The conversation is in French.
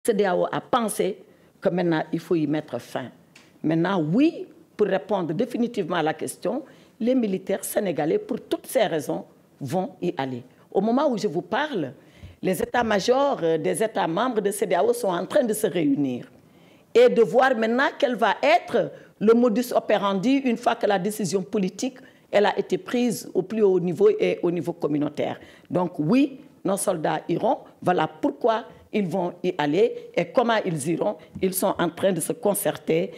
CEDEAO a pensé que maintenant, il faut y mettre fin. Maintenant, oui, pour répondre définitivement à la question, les militaires sénégalais, pour toutes ces raisons, vont y aller. Au moment où je vous parle, les états-majors des États membres de CEDEAO sont en train de se réunir et de voir maintenant quel va être le modus operandi une fois que la décision politique elle a été prise au plus haut niveau et au niveau communautaire. Donc oui, nos soldats iront. Voilà pourquoi ils vont y aller et comment ils iront. Ils sont en train de se concerter